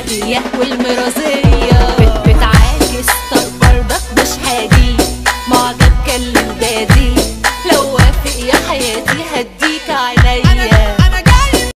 الشرقية والمرازية بتعاكس. طب برضك مش هاجي معجب كلم دادي، لو وافق يا حياتي هديك عيش